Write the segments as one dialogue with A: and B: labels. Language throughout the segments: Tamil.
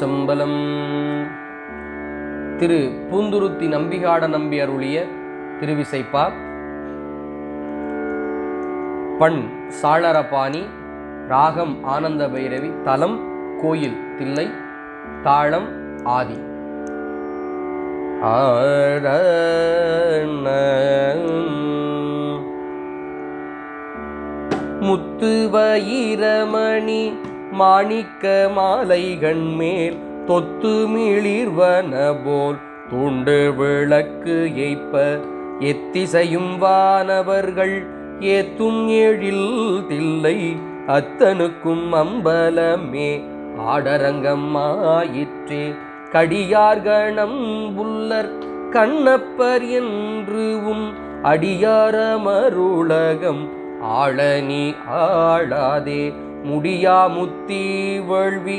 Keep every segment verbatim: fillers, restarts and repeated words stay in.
A: திருச்சிற்றம்பலம். திரு பூந்துருத்தி நம்பிகாட நம்பி அருளிய திருவிசைப்பா. பண் சாளரபாணி, ராகம் ஆனந்த பைரவி, தலம் கோயில் தில்லை, தாளம் ஆதி. முத்து வயிரமணி மாணிக்க மாலைகள் மேல் தொத்து மிளிர்வன போல் தூண்டு விளக்கு ஏய்ப்ப எத்திசையும் வானவர்கள் ஏத்தும் எழில் தில்லை அத்தனுக்கும் அம்பலமே ஆடரங்கம் ஆயிற்றே. கடியார்கணம் புல்லர் கண்ணப்பர் என்று உம் அடியாரமருளகம் ஆளனி ஆளாதே. முடியா முத்தி வழ்வி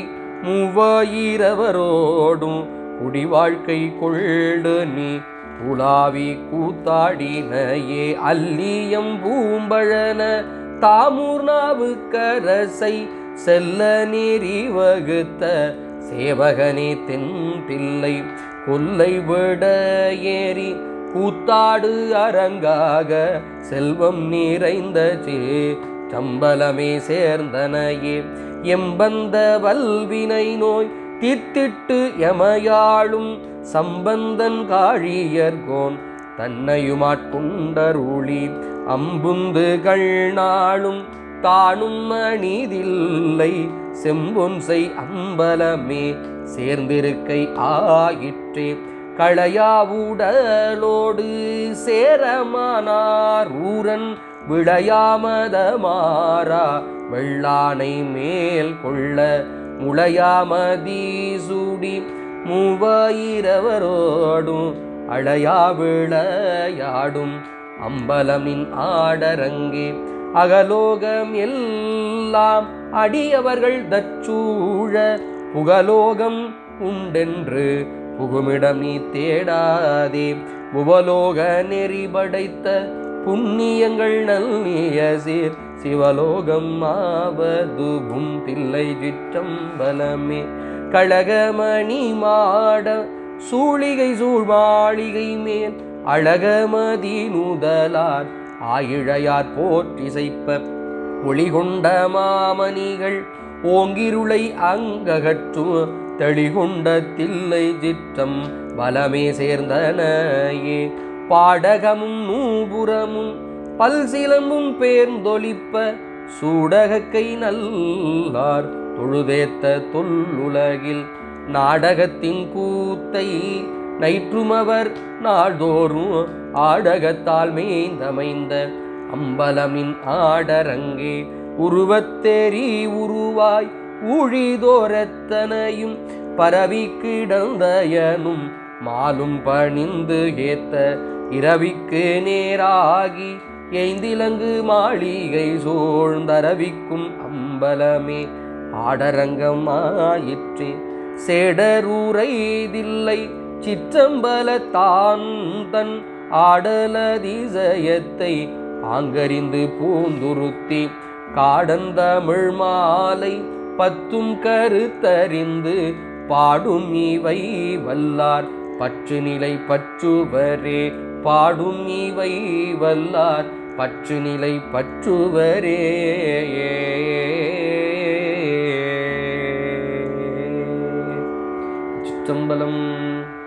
A: மூவாயிரவரோடும் குடி வாழ்க்கை கொள்ளு நீ உலாவி கூத்தாடினையே. அல்லியம் பூம்பழன தாமூர்நாவு கரசை செல்ல நெறி வகுத்த சேவகனே தென் தில்லை கொல்லை விட ஏறி கூத்தாடு அரங்காக செல்வம் நிறைந்த சே சம்பலமே சேர்ந்தனையே. எம்பந்த வல்வினை நோய் தீர்த்திட்டு எமையாளும் சம்பந்தன் காழியர்கோன் தன்னையுமாட்கொண்டருளி அம்புந்துகள் நாளும் தானும் மணிதில்லை செம்பொன்சை அம்பலமே சேர்ந்திருக்கை ஆயிற்றே. களையாவுடலோடு சேரமானார் ஊரன் விளையாமதமாரா வெள்ளானை மேல் கொள்ள முளையாமதீசூடி மூவாயிரவரோடும் அழையா விளையாடும் அம்பலமின் ஆடரங்கே. அகலோகம் எல்லாம் அடியவர்கள் தச்சூழ புகலோகம் உண்டென்று புகுமிடம் நீ தேடாதே. புவலோக நெறி படைத்த புண்ணியங்கள் நல்நிய சீர் சிவலோகம் ஆவதுவும் தில்லை சிற்றம்பலமே. கழகமணி மாட சூழிகை சூழ்மாளிகை மேல் அழகமதி நுதலார் ஆயிழையார் போற்றிசைப்ப ஒளிகொண்ட மாமணிகள் ஓங்கிருளை அங்ககற்று தெளிகொண்ட தில்லை சிற்றம் பலமே சேர்ந்தனையே. பாடகமும் நூபுரமும் பல் சிலம்பும் பேர்ந்தொழிப்ப சூடகக்கை நல்லார் தொழுதேத்த தொல்லுலகில் நாடகத்தின் கூத்தை நைற்றுமவர் நாள்தோறும் ஆடகத்தால் மேய்ந்தமைந்த அம்பலமின் ஆடரங்கே. உருவத்தேரி உருவாய் ஊழிதோரத்தனையும் பரவி கிடந்தயனும் மாலும் பணிந்து ஏத்த இரவிக்கு நேராகி எய்ந்திலங்கு மாளிகை சூழ்ந்தரவிக்கும் அம்பலமே ஆடரங்கம் ஆயிற்றே. சேடரூரை தில்லை சிற்றம்பலத்தான் தன் ஆடலதிசயத்தை ஆங்கறிந்து பூந்துருத்தி காடந்தமிழ் மாலை பத்தும் கருத்தறிந்து பாடும் இவை வல்லார் பற்று நிலை பற்றுவரே. பாடும் இவை வல்லார் பற்று நிலை பற்றுவரே. சிற்றம்பலம்.